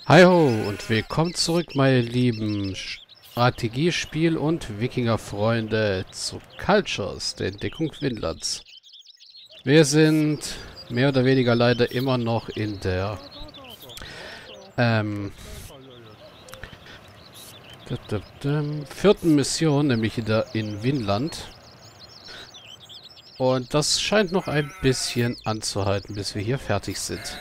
Hi ho und willkommen zurück, meine lieben Strategiespiel- und Wikinger-Freunde zu Cultures, der Entdeckung Vinlands. Wir sind mehr oder weniger leider immer noch in der ähm, vierten Mission, nämlich in Vinland. Und das scheint noch ein bisschen anzuhalten, bis wir hier fertig sind.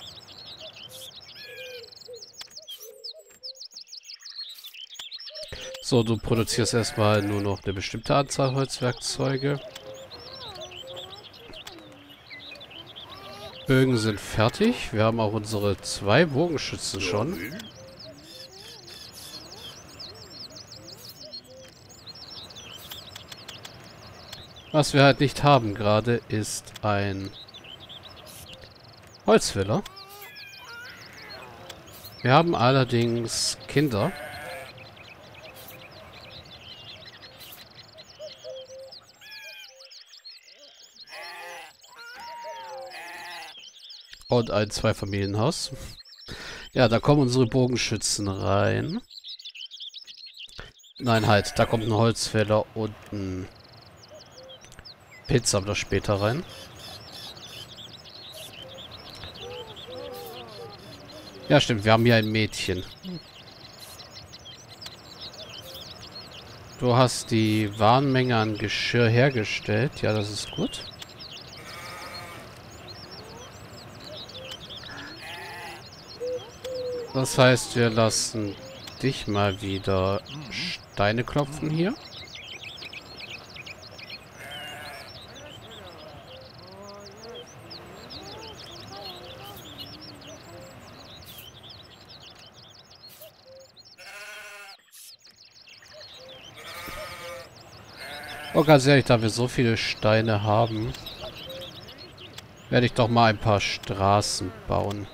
So, du produzierst erstmal nur noch eine bestimmte Anzahl Holzwerkzeuge. Bögen sind fertig. Wir haben auch unsere 2 Bogenschützen schon. Was wir halt nicht haben gerade, ist ein Holzfäller. Wir haben allerdings Kinder. Und ein Zweifamilienhaus. Ja, da kommen unsere Bogenschützen rein. Nein, halt, da kommt ein Holzfäller und ein Pilzsammler später rein. Ja, stimmt, wir haben hier ein Mädchen. Du hast die Warenmenge an Geschirr hergestellt. Ja, das ist gut. Das heißt, wir lassen dich mal wieder Steine klopfen hier. Oh, ganz ehrlich, da wir so viele Steine haben, werde ich doch mal ein paar Straßen bauen.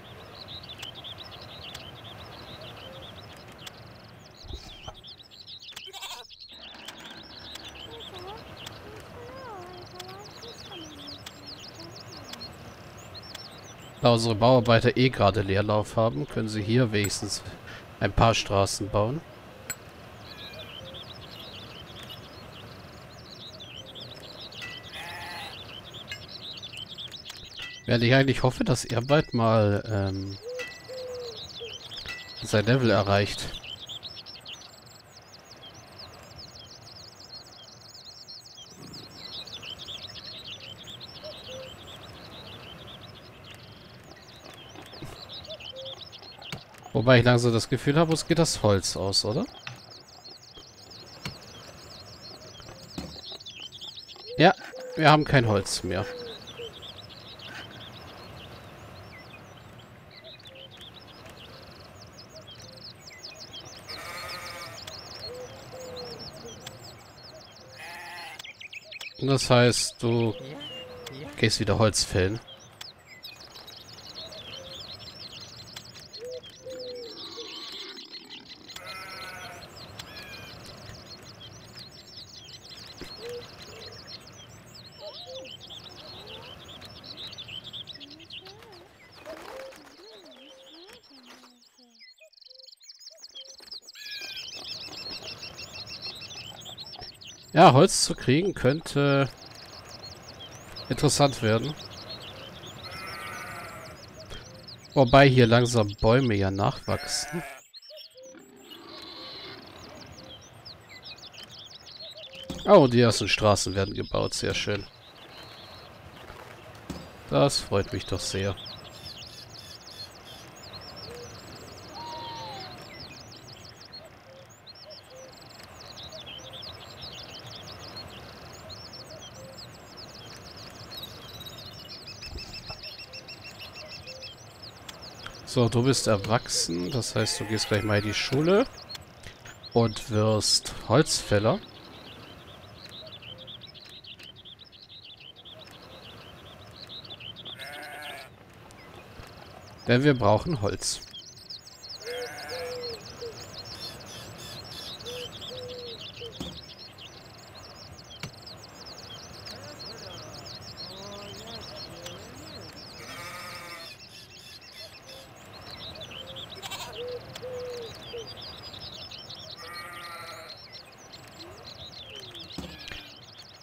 Da unsere Bauarbeiter eh gerade Leerlauf haben, können sie hier wenigstens ein paar Straßen bauen. Während ich eigentlich hoffe, dass er bald mal sein Level erreicht. Wobei ich langsam das Gefühl habe, es geht das Holz aus, oder? Ja, wir haben kein Holz mehr. Das heißt, du gehst wieder Holz fällen. Ja, Holz zu kriegen könnte interessant werden. Wobei hier langsam Bäume ja nachwachsen. Oh, die ersten Straßen werden gebaut. Sehr schön. Das freut mich doch sehr. So, du bist erwachsen. Das heißt, du gehst gleich mal in die Schule und wirst Holzfäller. Denn wir brauchen Holz.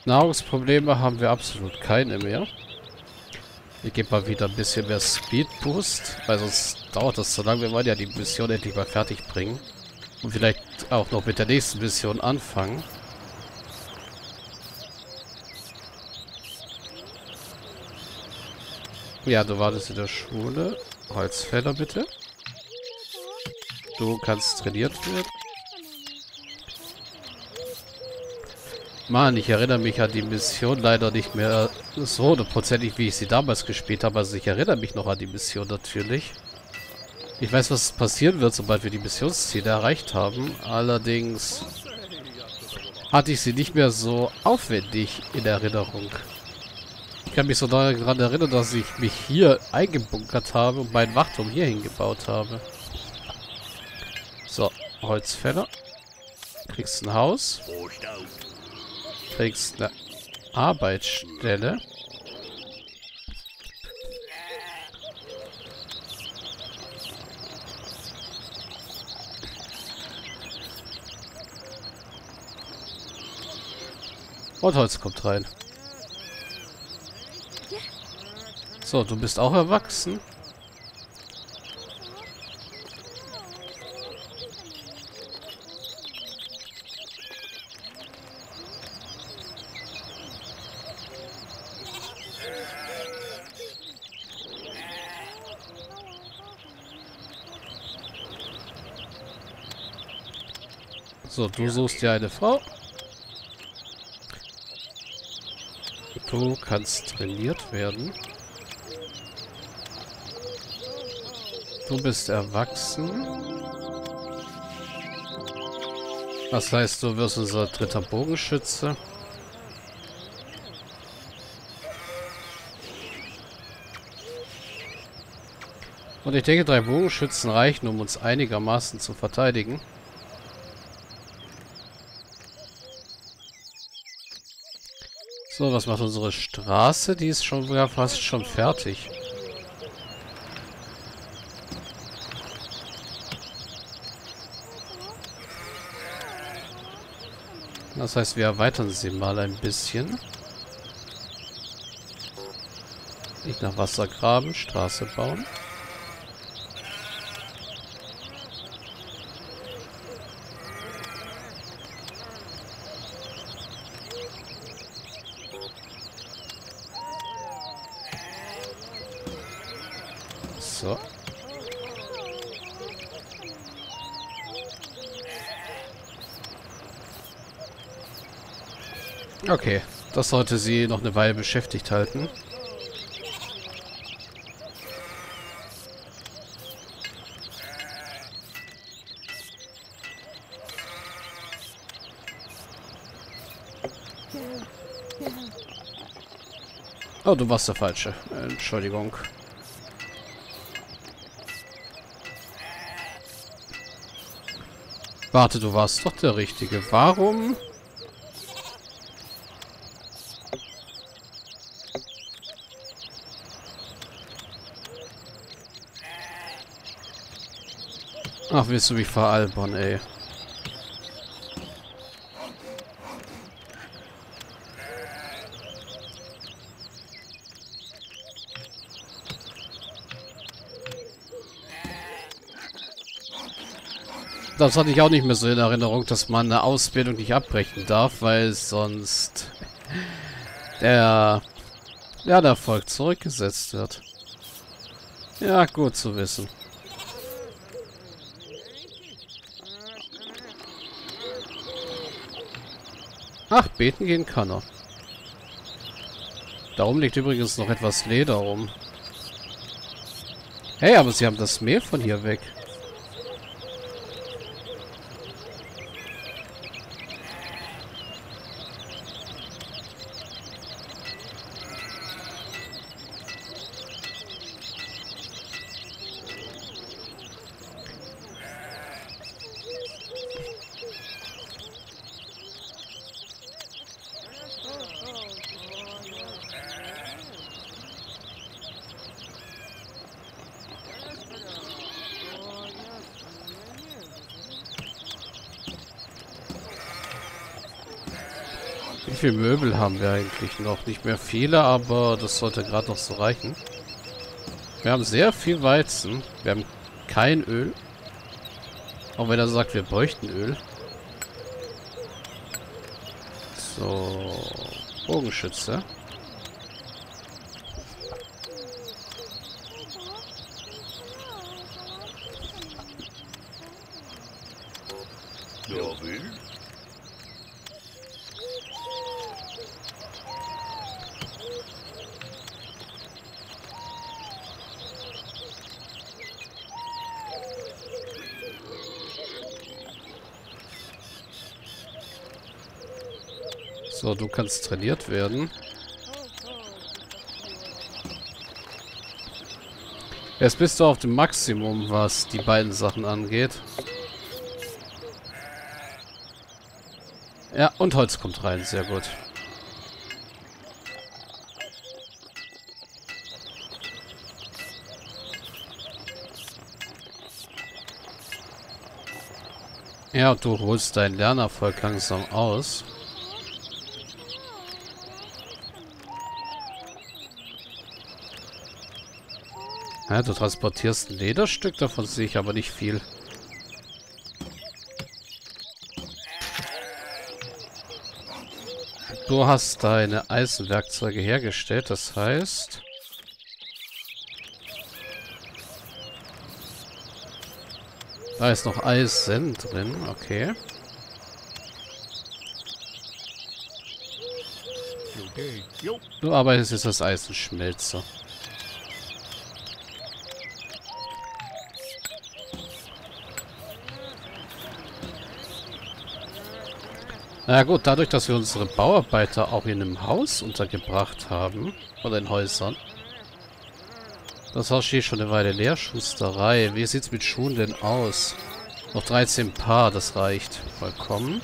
Nahrungsprobleme haben wir absolut keine mehr. Ich gebe mal wieder ein bisschen mehr Speed Boost, weil sonst dauert das zu lange. Wir wollen ja die Mission endlich mal fertig bringen. Und vielleicht auch noch mit der nächsten Mission anfangen. Ja, du wartest in der Schule. Holzfäller bitte. Du kannst trainiert werden. Mann, ich erinnere mich an die Mission leider nicht mehr so hundertprozentig, wie ich sie damals gespielt habe. Also ich erinnere mich noch an die Mission natürlich. Ich weiß, was passieren wird, sobald wir die Missionsziele erreicht haben. Allerdings hatte ich sie nicht mehr so aufwendig in Erinnerung. Ich kann mich so daran erinnern, dass ich mich hier eingebunkert habe und meinen Wachturm hier hingebaut habe. So, Holzfäller. Kriegst ein Haus. Kriegst eine Arbeitsstelle. Und Holz kommt rein. So, du bist auch erwachsen. So, du suchst dir eine Frau. Du kannst trainiert werden. Du bist erwachsen. Das heißt, du wirst unser dritter Bogenschütze. Und ich denke, 3 Bogenschützen reichen, um uns einigermaßen zu verteidigen. So, was macht unsere Straße? Die ist schon ja, fast schon fertig. Das heißt, wir erweitern sie mal ein bisschen. Nicht nach Wasser graben, Straße bauen. So. Okay, das sollte sie noch eine Weile beschäftigt halten. Oh, du warst der Falsche. Entschuldigung. Warte, du warst doch der Richtige. Warum? Ach, willst du mich veralbern, ey. Das hatte ich auch nicht mehr so in Erinnerung, dass man eine Ausbildung nicht abbrechen darf, weil sonst der Erfolg zurückgesetzt wird. Ja, gut zu wissen. Ach, beten gehen kann er. Darum liegt übrigens noch etwas Leder rum. Hey, aber sie haben das Mehl von hier weg. Wie viele Möbel haben wir eigentlich noch? Nicht mehr viele, aber das sollte gerade noch so reichen. Wir haben sehr viel Weizen. Wir haben kein Öl. Auch wenn er sagt, wir bräuchten Öl. So. Bogenschütze. Wer will? So, du kannst trainiert werden. Jetzt bist du auf dem Maximum, was die beiden Sachen angeht. Ja, und Holz kommt rein. Sehr gut. Ja, und du holst deinen Lernerfolg langsam aus. Ja, du transportierst ein Lederstück, davon sehe ich aber nicht viel. Du hast deine Eisenwerkzeuge hergestellt, das heißt... Da ist noch Eisen drin, okay. Okay. Jo. Du arbeitest jetzt als Eisenschmelzer. Na gut, dadurch, dass wir unsere Bauarbeiter auch in einem Haus untergebracht haben, oder in Häusern. Das Haus steht schon eine Weile leer, Schusterei. Wie sieht's mit Schuhen denn aus? Noch 13 Paar, das reicht vollkommen.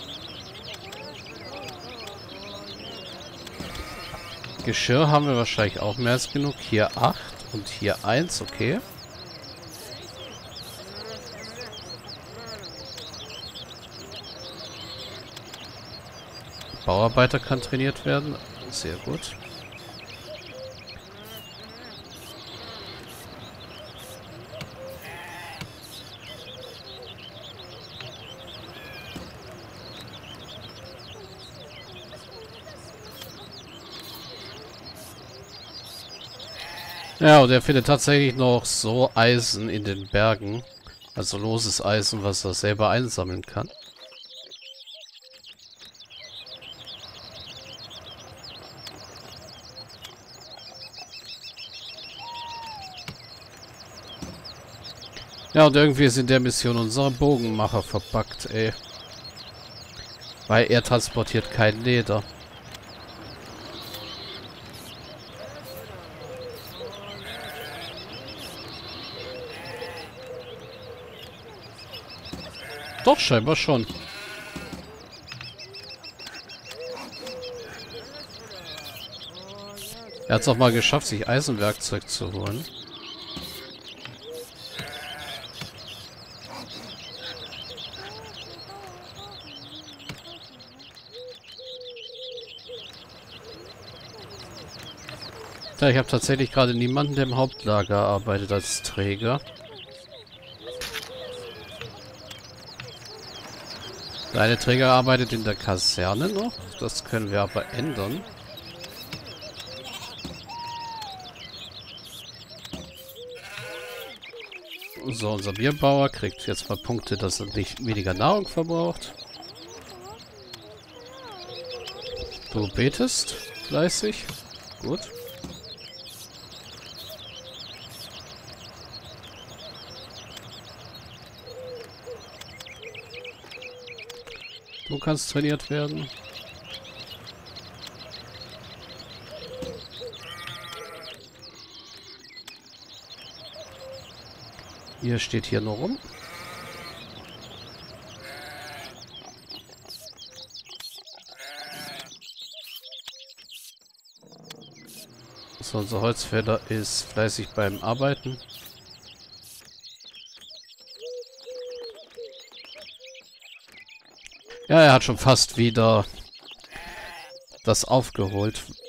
Geschirr haben wir wahrscheinlich auch mehr als genug. Hier 8 und hier 1, okay. Bauarbeiter kann trainiert werden. Sehr gut. Ja, und er findet tatsächlich noch so Eisen in den Bergen. Also loses Eisen, was er selber einsammeln kann. Ja, und irgendwie ist in der Mission unser Bogenmacher verpackt, ey. Weil er transportiert kein Leder. Doch, scheinbar schon. Er hat es auch mal geschafft, sich Eisenwerkzeug zu holen. Ja, ich habe tatsächlich gerade niemanden, der im Hauptlager arbeitet als Träger. Der eine Träger arbeitet in der Kaserne noch. Das können wir aber ändern. So, unser Bierbauer kriegt jetzt mal Punkte, dass er nicht weniger Nahrung verbraucht. Du betest fleißig. Gut. Du kannst trainiert werden. Ihr steht hier nur rum. So, unser Holzfäller ist fleißig beim Arbeiten. Ja, er hat schon fast wieder das aufgeholt.